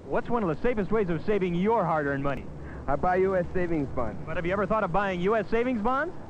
What's one of the safest ways of saving your hard-earned money? I buy U.S. savings bonds. But have you ever thought of buying U.S. savings bonds?